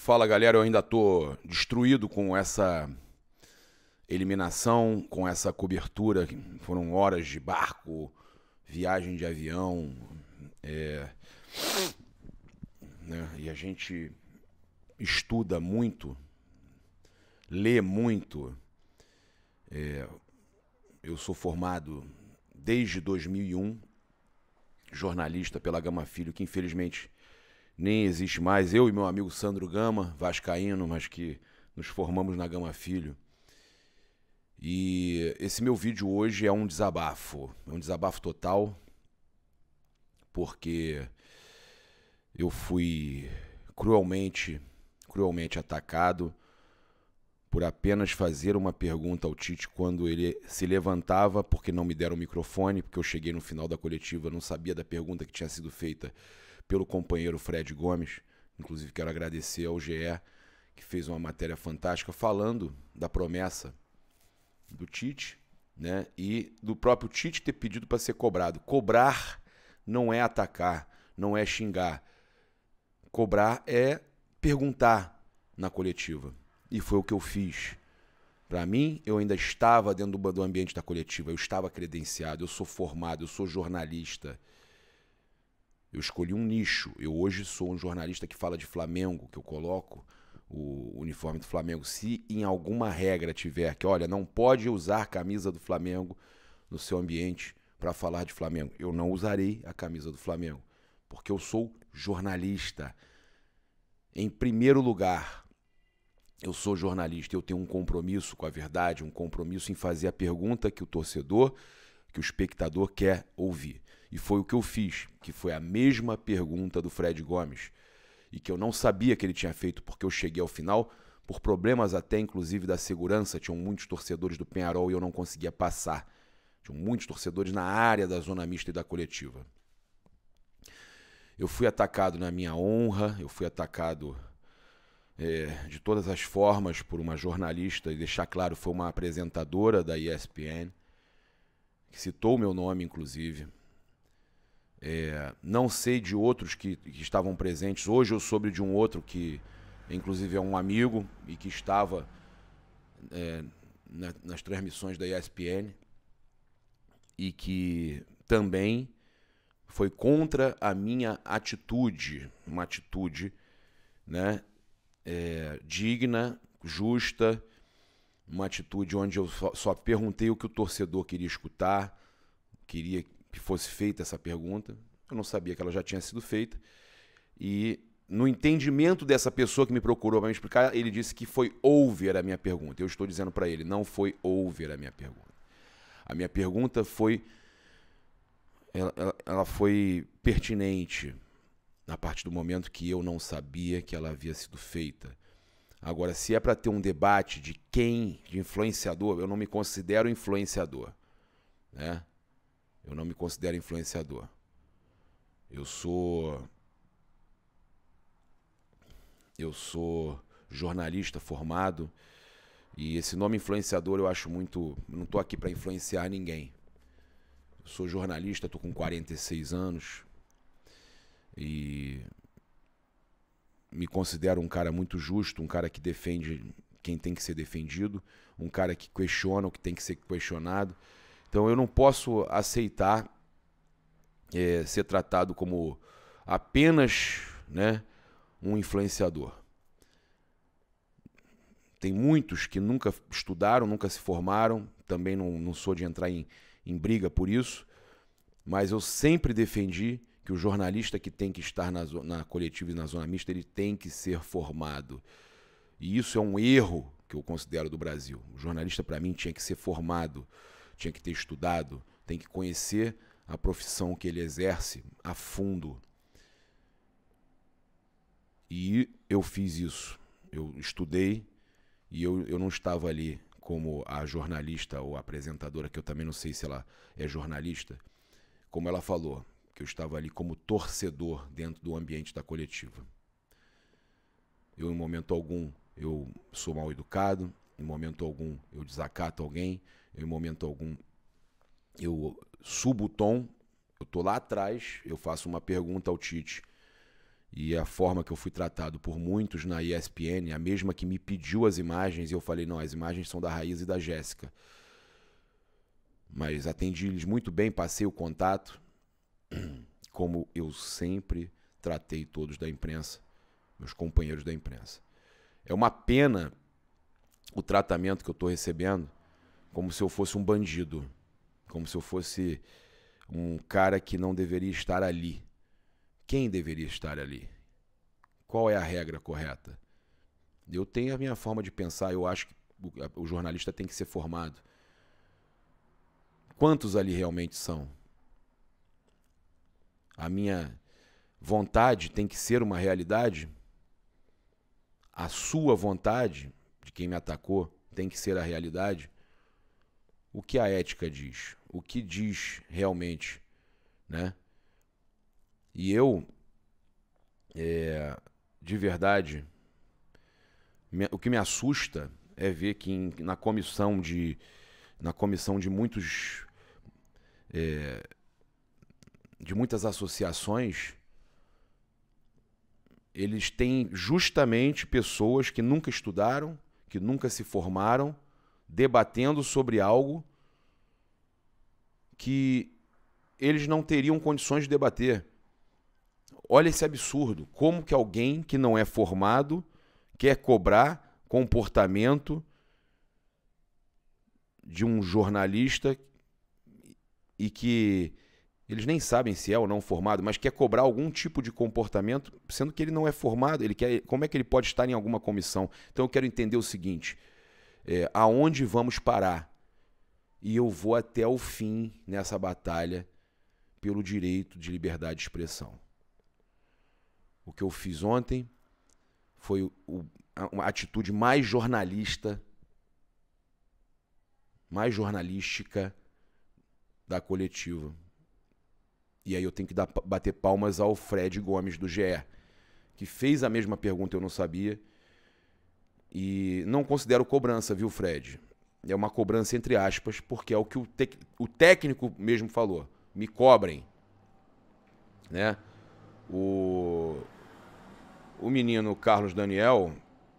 Fala, galera, eu ainda tô destruído com essa eliminação, com essa cobertura. Foram horas de barco, viagem de avião, né? E a gente estuda muito, lê muito. Eu sou formado desde 2001, jornalista pela Gama Filho, que infelizmente nem existe mais. Eu e meu amigo Sandro Gama, vascaíno, mas que nos formamos na Gama Filho. E esse meu vídeo hoje é um desabafo total, porque eu fui cruelmente atacado por apenas fazer uma pergunta ao Tite quando ele se levantava, porque não me deram o microfone, porque eu cheguei no final da coletiva, não sabia da pergunta que tinha sido feita pelo companheiro Fred Gomes. Inclusive quero agradecer ao GE, que fez uma matéria fantástica falando da promessa do Tite, né? E do próprio Tite ter pedido para ser cobrado. Cobrar não é atacar, não é xingar. Cobrar é perguntar na coletiva. E foi o que eu fiz. Para mim, eu ainda estava dentro do ambiente da coletiva, eu estava credenciado, eu sou formado, eu sou jornalista. Eu escolhi um nicho. Eu hoje sou um jornalista que fala de Flamengo, que eu coloco o uniforme do Flamengo. Se em alguma regra tiver que, olha, não pode usar a camisa do Flamengo no seu ambiente para falar de Flamengo, eu não usarei a camisa do Flamengo, porque eu sou jornalista. Em primeiro lugar, eu sou jornalista, eu tenho um compromisso com a verdade, um compromisso em fazer a pergunta que o torcedor, que o espectador quer ouvir. E foi o que eu fiz, que foi a mesma pergunta do Fred Gomes, e que eu não sabia que ele tinha feito, porque eu cheguei ao final, por problemas até inclusive da segurança. Tinham muitos torcedores do Penharol e eu não conseguia passar. Tinham muitos torcedores na área da zona mista e da coletiva. Eu fui atacado na minha honra, eu fui atacado de todas as formas por uma jornalista, e deixar claro, foi uma apresentadora da ESPN, que citou o meu nome, inclusive. Não sei de outros que estavam presentes. Hoje eu soube de um outro que, inclusive, é um amigo e que estava nas transmissões da ESPN e que também foi contra a minha atitude, uma atitude, né, digna, justa, uma atitude onde eu só perguntei o que o torcedor queria escutar, queria que fosse feita essa pergunta. Eu não sabia que ela já tinha sido feita. E no entendimento dessa pessoa que me procurou para me explicar, ele disse que foi over a minha pergunta. Eu estou dizendo para ele, não foi over a minha pergunta. A minha pergunta foi, ela foi pertinente a partir do momento que eu não sabia que ela havia sido feita. Agora, se é para ter um debate de influenciador, eu não me considero influenciador, né? Eu não me considero influenciador. Eu sou jornalista formado, e esse nome influenciador eu acho muito... Não estou aqui para influenciar ninguém. Eu sou jornalista, estou com 46 anos e me considero um cara muito justo, um cara que defende quem tem que ser defendido, um cara que questiona o que tem que ser questionado. Então eu não posso aceitar ser tratado como apenas, né, um influenciador. Tem muitos que nunca estudaram, nunca se formaram, também não sou de entrar em briga por isso, mas eu sempre defendi que o jornalista que tem que estar na coletiva e na zona mista, ele tem que ser formado. E isso é um erro que eu considero do Brasil. O jornalista, para mim, tinha que ser formado, tinha que ter estudado, tem que conhecer a profissão que ele exerce a fundo. E eu fiz isso. Eu estudei e eu não estava ali como a jornalista ou a apresentadora, que eu também não sei se ela é jornalista, como ela falou, que eu estava ali como torcedor dentro do ambiente da coletiva. Eu, em momento algum, eu sou mal educado, em momento algum eu desacato alguém, em momento algum eu subo o tom, eu estou lá atrás, eu faço uma pergunta ao Tite E a forma que eu fui tratado por muitos na ESPN, a mesma que me pediu as imagens, e eu falei, não, as imagens são da Raíza e da Jéssica. Mas atendi eles muito bem, passei o contato, como eu sempre tratei todos da imprensa, meus companheiros da imprensa. É uma pena o tratamento que eu estou recebendo, como se eu fosse um bandido, como se eu fosse um cara que não deveria estar ali. Quem deveria estar ali? Qual é a regra correta? Eu tenho a minha forma de pensar, eu acho que o jornalista tem que ser formado. Quantos ali realmente são? A minha vontade tem que ser uma realidade? A sua vontade, de quem me atacou, tem que ser a realidade? O que a ética diz? O que diz realmente, né? E eu, de verdade, o que me assusta é ver que na comissão de muitos de muitas associações, eles têm justamente pessoas que nunca estudaram, que nunca se formaram, debatendo sobre algo que eles não teriam condições de debater. Olha esse absurdo. Como que alguém que não é formado quer cobrar comportamento de um jornalista e que eles nem sabem se é ou não formado, mas quer cobrar algum tipo de comportamento, sendo que ele não é formado. Como é que ele pode estar em alguma comissão? Então eu quero entender o seguinte, aonde vamos parar? E eu vou até o fim nessa batalha pelo direito de liberdade de expressão. O que eu fiz ontem foi uma atitude mais jornalística da coletiva. E aí eu tenho que bater palmas ao Fred Gomes, do GE, que fez a mesma pergunta, eu não sabia. E não considero cobrança, viu, Fred? É uma cobrança entre aspas, porque é o que o técnico mesmo falou. Me cobrem. Né? O menino Carlos Daniel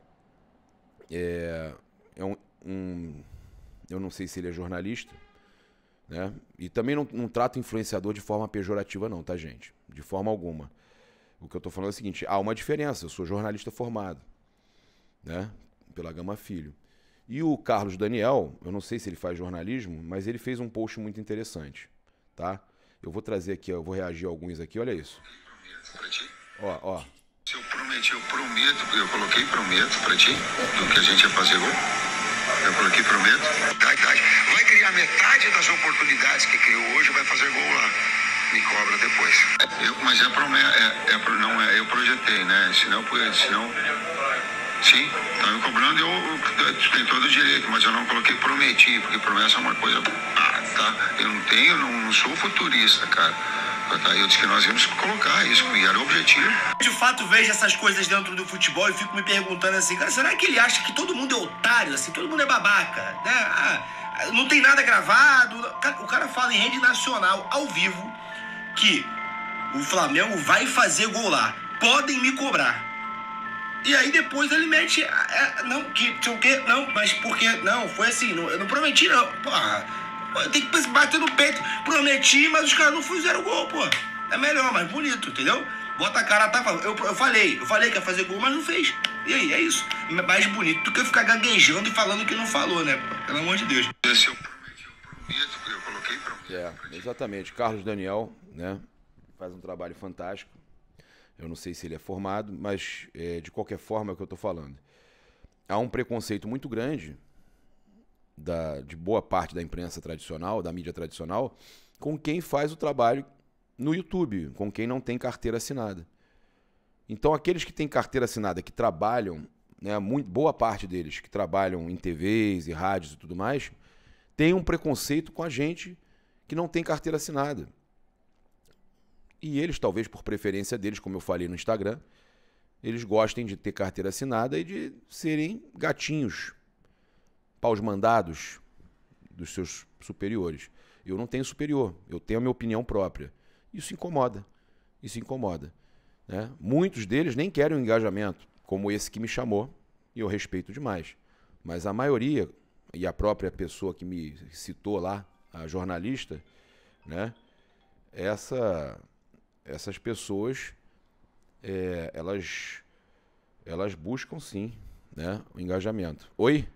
eu não sei se ele é jornalista, né? E também não trato influenciador de forma pejorativa não, tá, gente? De forma alguma. O que eu tô falando é o seguinte, há uma diferença, eu sou jornalista formado, né? Pela Gama Filho. E o Carlos Daniel, eu não sei se ele faz jornalismo, mas ele fez um post muito interessante, tá? Eu vou trazer aqui, eu vou reagir a alguns aqui, olha isso. Ó. Eu prometo, eu coloquei prometo pra ti, do que a gente ia fazer gol. Eu coloquei prometo. Vai criar metade das oportunidades que criou hoje, vai fazer gol lá. Me cobra depois. Mas eu projetei, né? Senão, sim, tá me cobrando, eu tenho todo o direito, mas eu não coloquei prometi, porque promessa é uma coisa, tá? Eu não sou futurista, cara. Tá? Eu disse que nós íamos colocar isso, e era o objetivo. De fato, vejo essas coisas dentro do futebol e fico me perguntando assim, cara, será que ele acha que todo mundo é otário, assim, todo mundo é babaca, né? Não tem nada gravado. O cara fala em rede nacional, ao vivo, que o Flamengo vai fazer gol lá. Podem me cobrar. E aí depois ele mete, não, mas por quê? Não, foi assim, eu não prometi não, porra. Eu tenho que bater no peito, prometi, mas os caras não fizeram gol, pô. É melhor, mais bonito, entendeu? Bota a cara, tá falando. Eu falei que ia fazer gol, mas não fez. E aí, é isso. Mais bonito do que ficar gaguejando e falando que não falou, né? Pelo amor de Deus. Se eu prometi, eu coloquei prometo. Exatamente. Carlos Daniel, né? Faz um trabalho fantástico. Eu não sei se ele é formado, mas de qualquer forma é o que eu tô falando. Há um preconceito muito grande de boa parte da imprensa tradicional, da mídia tradicional, com quem faz o trabalho no YouTube, com quem não tem carteira assinada. Então, aqueles que têm carteira assinada, que trabalham, né, boa parte deles que trabalham em TVs e rádios e tudo mais, tem um preconceito com a gente que não tem carteira assinada. E eles, talvez por preferência deles, como eu falei no Instagram, eles gostem de ter carteira assinada e de serem gatinhos, paus mandados dos seus superiores. Eu não tenho superior, eu tenho a minha opinião própria. Isso incomoda. né? Muitos deles nem querem um engajamento, como esse que me chamou, e eu respeito demais. Mas a maioria, e a própria pessoa que me citou lá, a jornalista, né? Essas pessoas, elas buscam sim, né, o engajamento. Oi?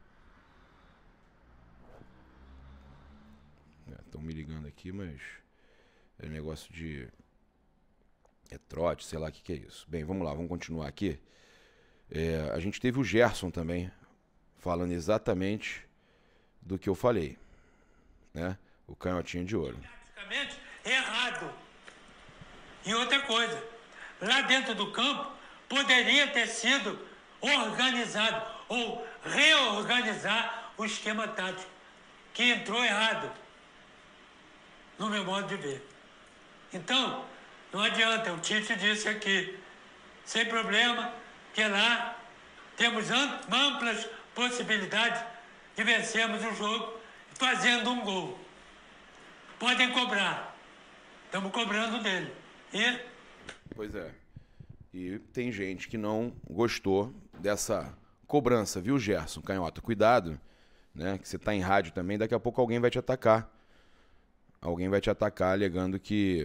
Estão me ligando aqui, mas é negócio de... É trote, sei lá o que é isso. Bem, vamos lá, vamos continuar aqui. A gente teve o Gerson também, falando exatamente do que eu falei, né? O canhotinho de ouro. Praticamente errado. E outra coisa, lá dentro do campo poderia ter sido organizado ou reorganizar o esquema tático, que entrou errado, no meu modo de ver. Então, não adianta, o Tite disse aqui, sem problema, que lá temos amplas possibilidades de vencermos o jogo fazendo um gol. Podem cobrar. Estamos cobrando dele. E... Pois é. E tem gente que não gostou dessa cobrança, viu, Gerson? Canhota, cuidado, né? Que você está em rádio também, daqui a pouco alguém vai te atacar. Alguém vai te atacar alegando que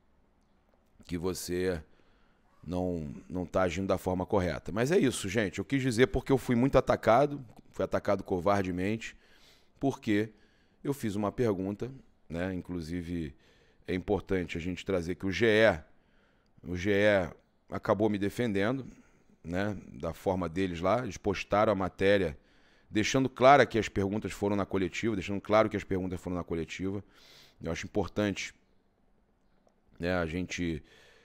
você não está agindo da forma correta. Mas é isso, gente. Eu quis dizer porque eu fui muito atacado, fui atacado covardemente, porque eu fiz uma pergunta, né? Inclusive, é importante a gente trazer que o GE acabou me defendendo, né? Da forma deles lá. Eles postaram a matéria deixando claro que as perguntas foram na coletiva, Eu acho importante, né, a gente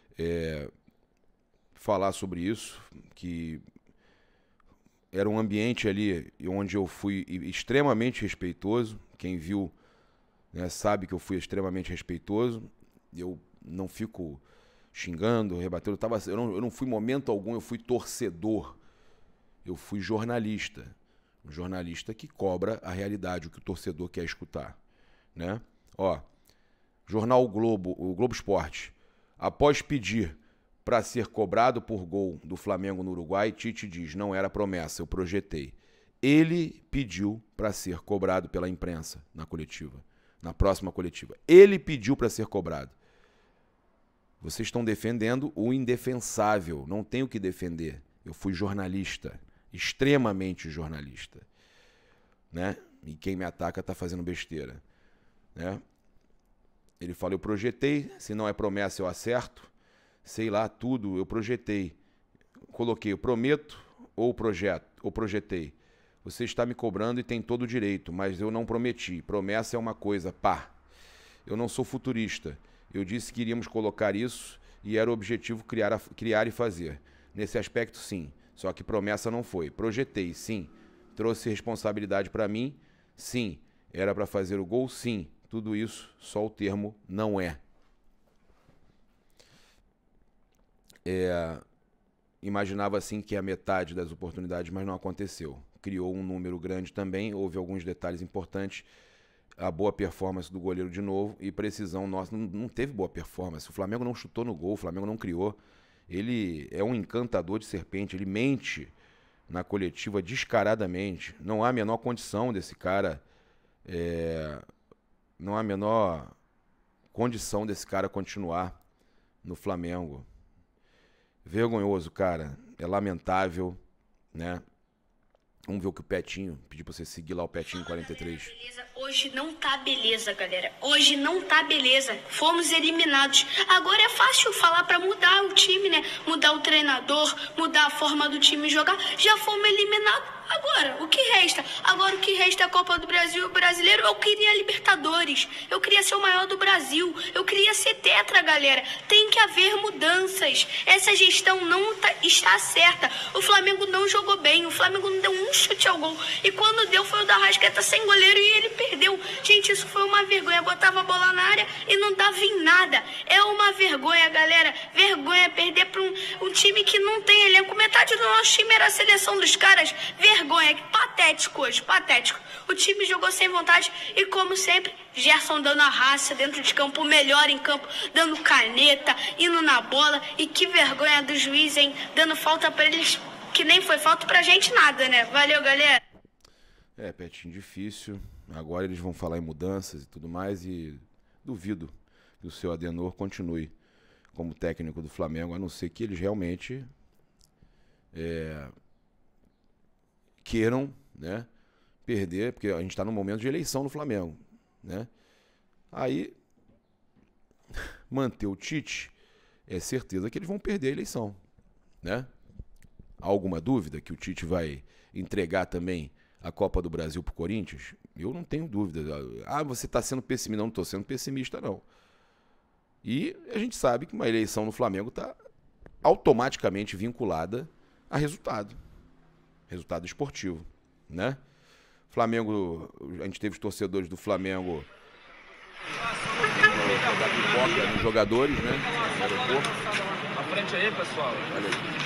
falar sobre isso, que era um ambiente ali onde eu fui extremamente respeitoso. Quem viu, né, sabe que eu fui extremamente respeitoso. Eu não fico xingando, rebatendo. Eu não fui momento algum, eu fui torcedor. Eu fui jornalista. Um jornalista que cobra a realidade, o que o torcedor quer escutar, né? Ó, jornal o Globo Esporte. Após pedir para ser cobrado por gol do Flamengo no Uruguai, Tite diz, não era promessa, eu projetei. Ele pediu para ser cobrado pela imprensa na coletiva, na próxima coletiva. Ele pediu para ser cobrado. Vocês estão defendendo o indefensável, não tenho o que defender. Eu fui jornalista, extremamente jornalista, né? E quem me ataca está fazendo besteira, né? Ele fala, eu projetei, se não é promessa eu acerto, sei lá, tudo, eu projetei. Coloquei, eu prometo ou projetei. Você está me cobrando e tem todo o direito, mas eu não prometi. Promessa é uma coisa, pá. Eu não sou futurista. Eu disse que iríamos colocar isso e era o objetivo criar e fazer. Nesse aspecto, sim. Só que promessa não foi. Projetei, sim. Trouxe responsabilidade para mim, sim. Era para fazer o gol, sim. Tudo isso, só o termo não é. Imaginava assim que a metade das oportunidades, mas não aconteceu. Criou um número grande também, houve alguns detalhes importantes. A boa performance do goleiro de novo e precisão nossa. Não teve boa performance. O Flamengo não chutou no gol, o Flamengo não criou. Ele é um encantador de serpente, ele mente na coletiva descaradamente. Não há a menor condição desse cara... Não há a menor condição desse cara continuar no Flamengo. Vergonhoso, cara. É lamentável, né? Vamos ver o que o Petinho pediu pra você seguir lá, o Petinho 43. Beleza. Hoje não tá beleza, galera. Hoje não tá beleza. Fomos eliminados. Agora é fácil falar pra mudar o time, né? Mudar o treinador, mudar a forma do time jogar. Já fomos eliminados. Agora, o que resta? Agora o que resta é a Copa do Brasil, o brasileiro. Eu queria a Libertadores. Eu queria ser o maior do Brasil. Eu queria ser tetra, galera. Tem que haver mudanças. Essa gestão não está certa. O Flamengo não jogou bem. O Flamengo não deu um chute ao gol. E quando deu foi o da Arrascaeta sem goleiro e ele perdeu. Gente, isso foi uma vergonha. Botava a bola na área e não dava em nada. É uma vergonha, galera. Vergonha perder para um time que não tem elenco. Metade do nosso time era a seleção dos caras. Vergonha vergonha, que patético hoje, patético. O time jogou sem vontade e, como sempre, Gerson dando a raça dentro de campo, o melhor em campo, dando caneta, indo na bola. E que vergonha do juiz, hein? Dando falta pra eles, que nem foi falta pra gente nada, né? Valeu, galera. Petinho, difícil. Agora eles vão falar em mudanças e tudo mais e duvido que o seu Adenor continue como técnico do Flamengo, a não ser que eles realmente queiram, né, perder, porque a gente está num momento de eleição no Flamengo, né? Aí, manter o Tite, é certeza que eles vão perder a eleição, né? Há alguma dúvida que o Tite vai entregar também a Copa do Brasil pro Corinthians? Eu não tenho dúvida. Ah, você está sendo pessimista. Não estou sendo pessimista, não. E a gente sabe que uma eleição no Flamengo está automaticamente vinculada a resultado esportivo, né? Flamengo, a gente teve os torcedores do Flamengo jogar pipoca nos jogadores, né? No aeroporto. À frente aí, pessoal. Olha aí.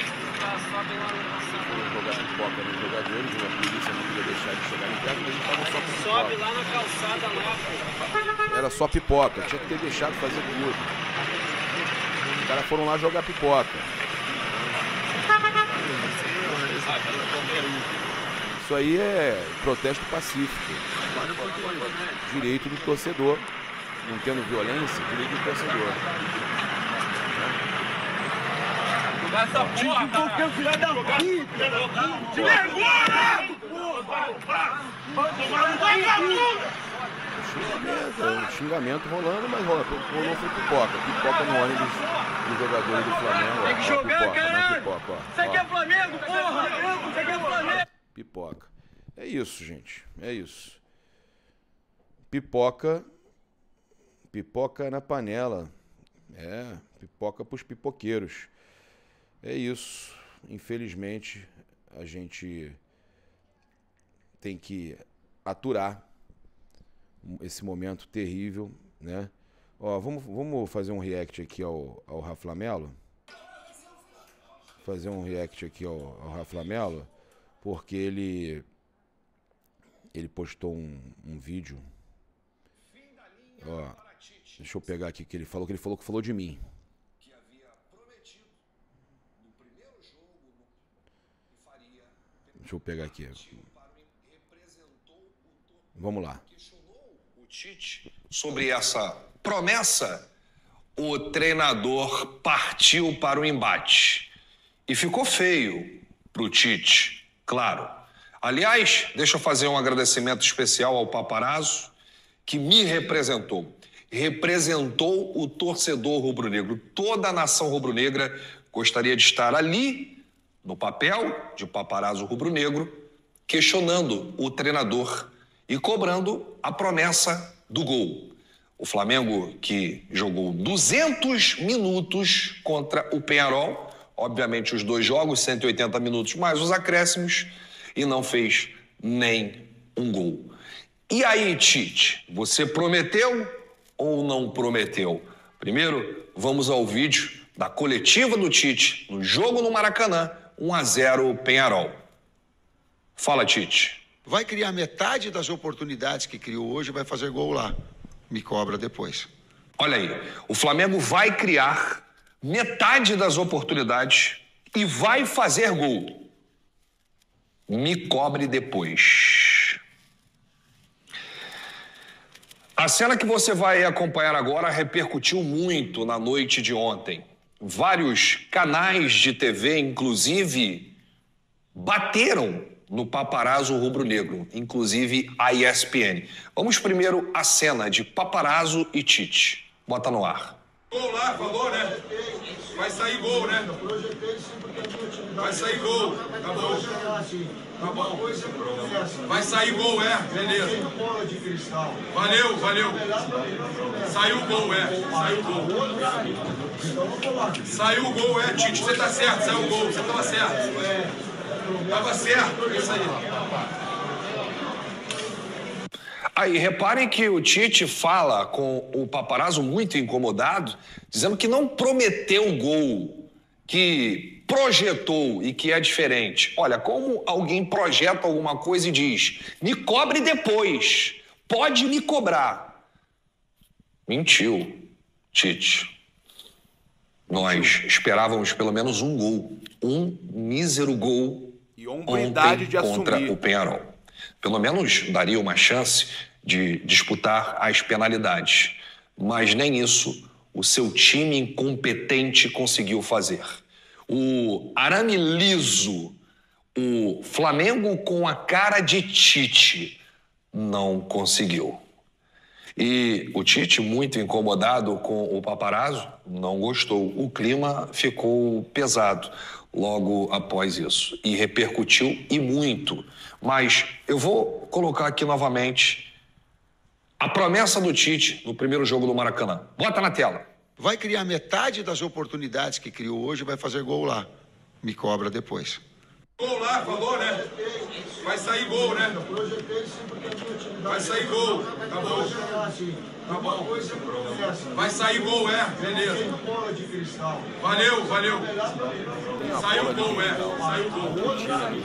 Jogar pipoca nos jogadores, a polícia não queria deixar de chegar em casa, mas eles estavam só com pipoca. Sobe lá na calçada lá, pô. Era só pipoca, tinha que ter deixado fazer tudo. Os caras foram lá jogar pipoca. Isso aí é protesto pacífico. Direito do torcedor. Não tendo violência, direito do torcedor. Essa porra, cara! Filha da puta! Xingamento rolando, mas rolou foi pipoca. Pipoca no ônibus dos jogadores do Flamengo. Tem que jogar, pipoca, caralho! Pipoca, Você quer Flamengo, porra! Você quer Flamengo! Pipoca. É isso, gente. É isso. Pipoca na panela. Pipoca pros pipoqueiros. É isso. Infelizmente, a gente tem que aturar esse momento terrível, né? Ó, vamos fazer um react aqui ao Rafa Melo. Fazer um react aqui ao Rafa Melo, porque ele postou um vídeo. Ó, deixa eu pegar aqui que ele falou que falou de mim. Deixa eu pegar aqui. Vamos lá. O Tite, sobre essa promessa, o treinador partiu para o embate. E ficou feio para o Tite, claro. Aliás, deixa eu fazer um agradecimento especial ao Paparazzo, que me representou. Representou o torcedor rubro-negro. Toda a nação rubro-negra gostaria de estar ali, no papel de Paparazzo rubro-negro, questionando o treinador e cobrando a promessa do gol. O Flamengo, que jogou 200 minutos contra o Peñarol, obviamente os 2 jogos, 180 minutos mais os acréscimos, e não fez nem um gol. E aí, Tite, você prometeu ou não prometeu? Primeiro, vamos ao vídeo da coletiva do Tite no jogo no Maracanã, 1-0 Peñarol. Fala, Tite. Vai criar metade das oportunidades que criou hoje e vai fazer gol lá. Me cobra depois. Olha aí, o Flamengo vai criar metade das oportunidades e vai fazer gol. Me cobre depois. A cena que você vai acompanhar agora repercutiu muito na noite de ontem. Vários canais de TV, inclusive, bateram no Paparazzo rubro-negro, inclusive a ESPN. Vamos primeiro à cena de Paparazzo e Tite. Bota no ar. Gol lá, falou, né? Vai sair gol, né? Vai sair gol, tá bom. Tá bom. Vai sair gol, beleza. Valeu. Saiu o gol, Saiu o gol, Tite, você tá certo, saiu o gol, você tava certo. Tava certo, é isso aí. Aí, reparem que o Tite fala com o Paparazzo muito incomodado, dizendo que não prometeu gol, que projetou e que é diferente. Olha, como alguém projeta alguma coisa e diz, me cobre depois, pode me cobrar. Mentiu, Tite. Nós esperávamos pelo menos um gol, um mísero gol e ontem de contra assumir. O Penharol. Pelo menos daria uma chance de disputar as penalidades. Mas nem isso o seu time incompetente conseguiu fazer. O arame liso, o Flamengo com a cara de Tite, não conseguiu. E o Tite, muito incomodado com o Paparazzo, não gostou. O clima ficou pesado logo após isso e repercutiu e muito. Mas eu vou colocar aqui novamente a promessa do Tite no primeiro jogo do Maracanã. Bota na tela. Vai criar metade das oportunidades que criou hoje, vai fazer gol lá. Me cobra depois. Gol lá, falou, né? Vai sair gol, né? Vai sair gol, tá bom? Tá bom. Vai sair gol, beleza. Valeu, valeu. Saiu o gol, saiu o gol.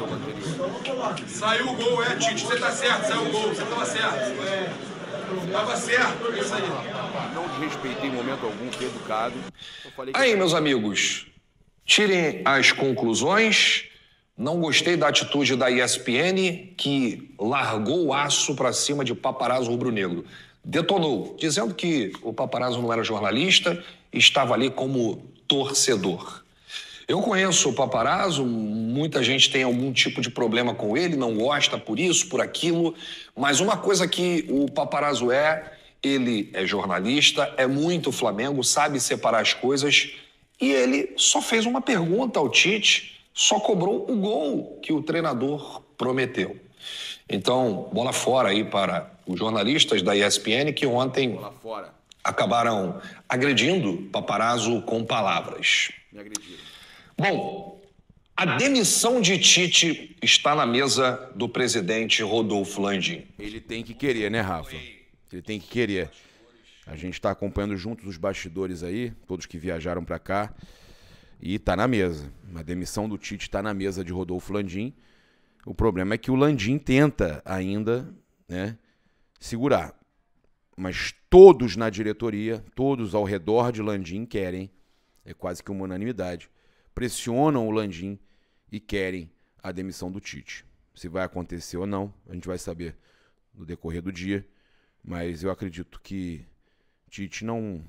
Saiu o gol, Tite. Você tá certo, saiu o gol. Você tava certo. Tava certo, é isso aí. Não desrespeitei em momento algum, fui educado. Aí, meus amigos, tirem as conclusões. Não gostei da atitude da ESPN, que largou o aço para cima de Paparazzo rubro-negro. Detonou, dizendo que o Paparazzo não era jornalista e estava ali como torcedor. Eu conheço o Paparazzo, muita gente tem algum tipo de problema com ele, não gosta por isso, por aquilo, mas uma coisa que o Paparazzo ele é jornalista, é muito Flamengo, sabe separar as coisas, e ele só fez uma pergunta ao Tite, só cobrou o gol que o treinador prometeu. Então, bola fora aí para os jornalistas da ESPN que ontem acabaram agredindo Paparazzo com palavras. Me agrediram. Bom, a demissão de Tite está na mesa do presidente Rodolfo Landim. Ele tem que querer, né, Rafa? Ele tem que querer. A gente está acompanhando juntos os bastidores aí, todos que viajaram para cá, e tá na mesa. A demissão do Tite está na mesa de Rodolfo Landim. O problema é que o Landim tenta ainda, né, segurar. Mas todos na diretoria, todos ao redor de Landim querem, é quase que uma unanimidade, pressionam o Landim e querem a demissão do Tite. Se vai acontecer ou não, a gente vai saber no decorrer do dia. Mas eu acredito que Tite não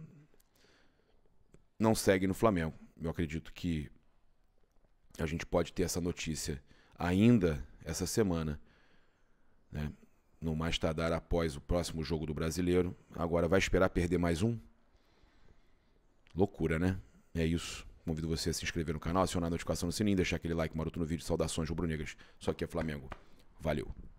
segue no Flamengo. Eu acredito que a gente pode ter essa notícia ainda essa semana, né? No mais tardar após o próximo jogo do Brasileiro. Agora vai esperar perder mais um? Loucura, né? É isso. Convido você a se inscrever no canal, acionar a notificação no sininho, deixar aquele like maroto no vídeo. Saudações rubro-negras. Só aqui é Flamengo. Valeu.